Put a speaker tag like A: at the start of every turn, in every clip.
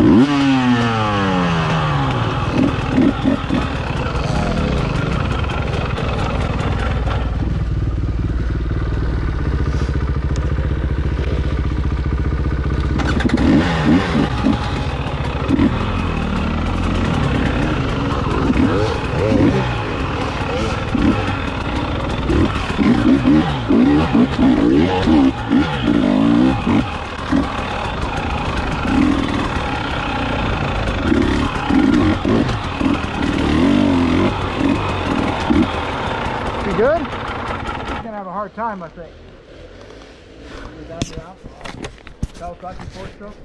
A: Good? He's gonna have a hard time, I think. Down the out. Kawasaki 4-stroke.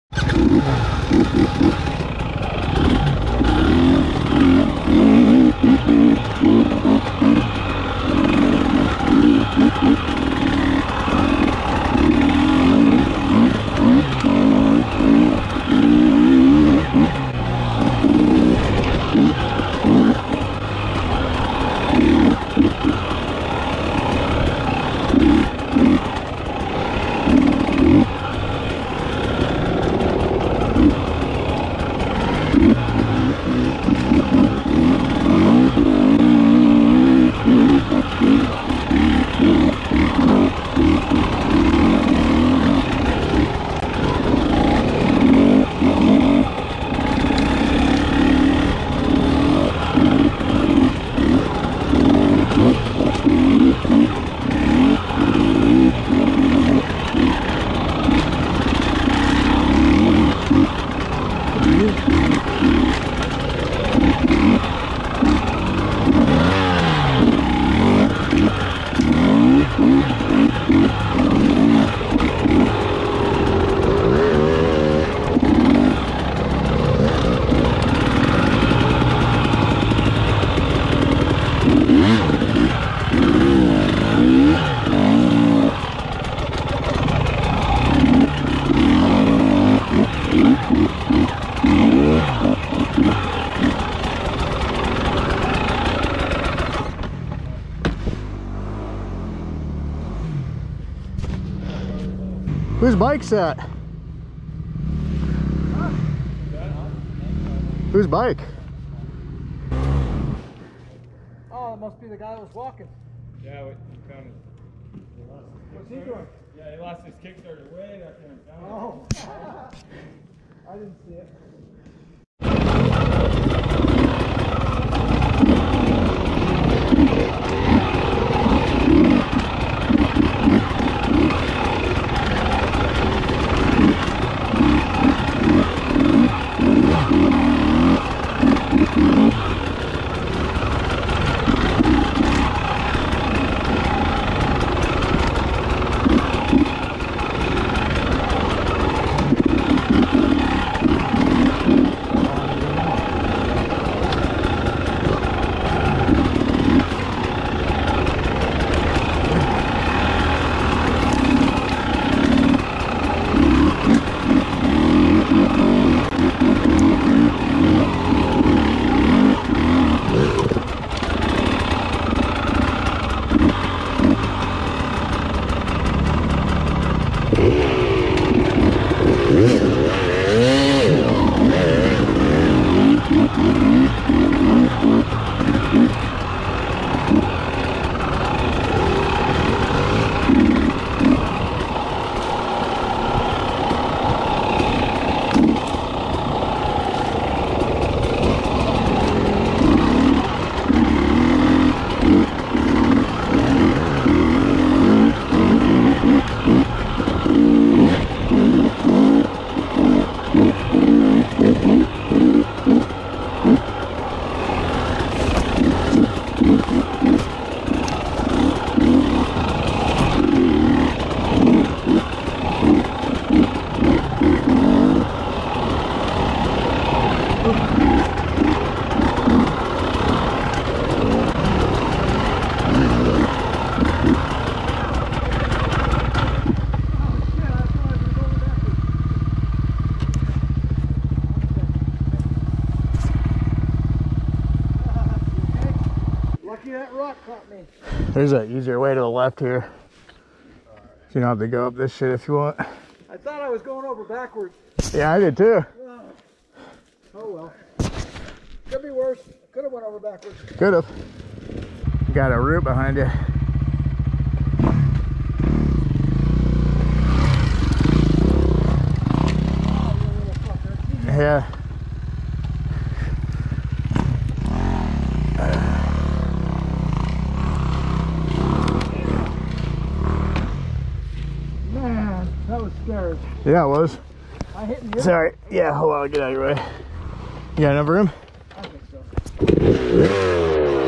A: Whose bike's that? Whose bike? Oh, it must be the guy that was walking.
B: Yeah, he found his.
A: What's he doing?
B: Yeah, he lost his Kickstarter way back there.
A: Oh, I didn't see it. That rock caught me. There's an easier way to the left here. So you don't have to go up this shit if you want.
C: I thought I was going over backwards.
A: Yeah, I did too.
C: Oh,
A: go backwards.
C: Could have. Got a root behind you. Yeah.
A: Man, that was scary.
C: Yeah, it was.
A: I hit you.
C: Sorry. Yeah, hold on. Get out of your way. You got enough room?
A: I think so.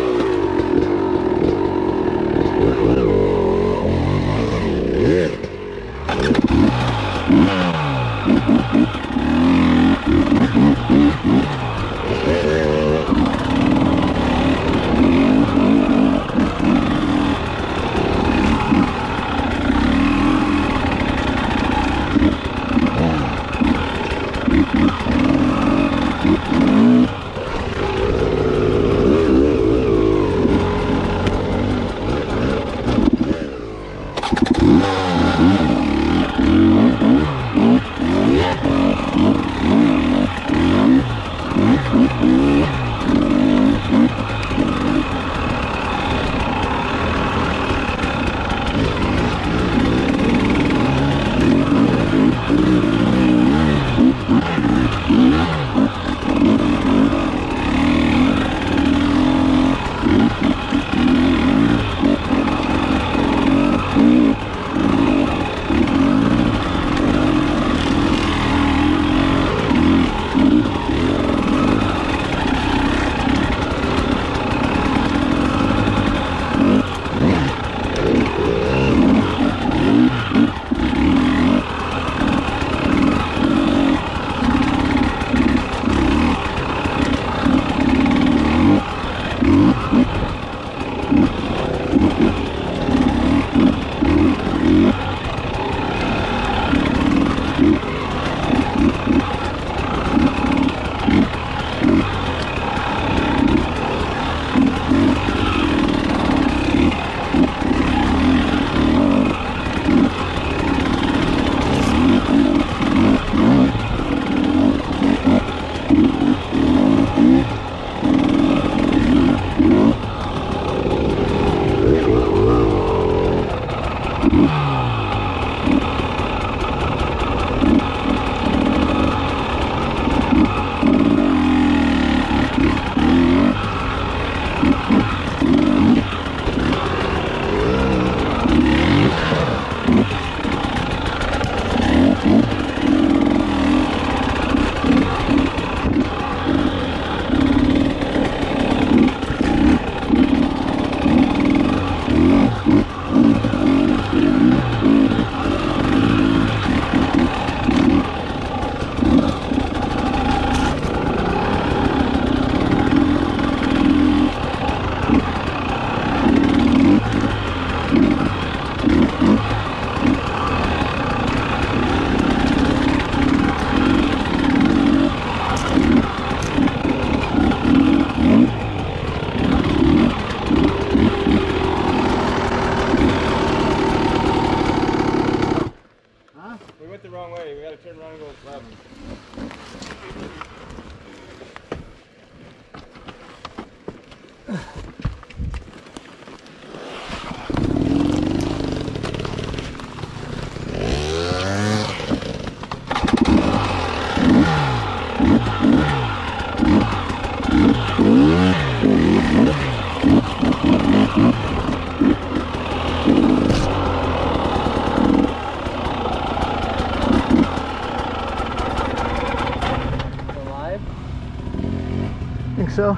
C: So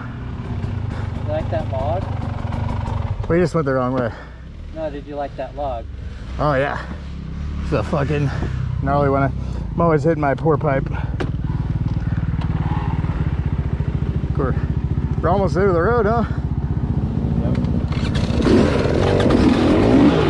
D: You like that log?
C: we just went the wrong way.
D: No, did you like that log?
C: Oh yeah, it's a fucking gnarly one. I'm always hitting my pour pipe. We're almost through the road, huh?
D: Yep.